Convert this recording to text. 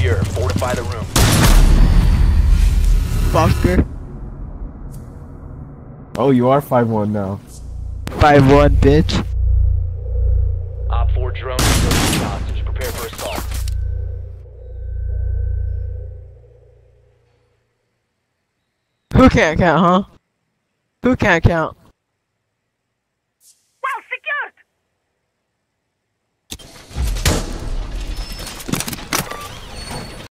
secure. Fortify the room. Foster. Oh, you are 5-1 now. 5-1, bitch. Op 4 drone is hostage. Prepare for assault. Who can't count, huh? Who can't count?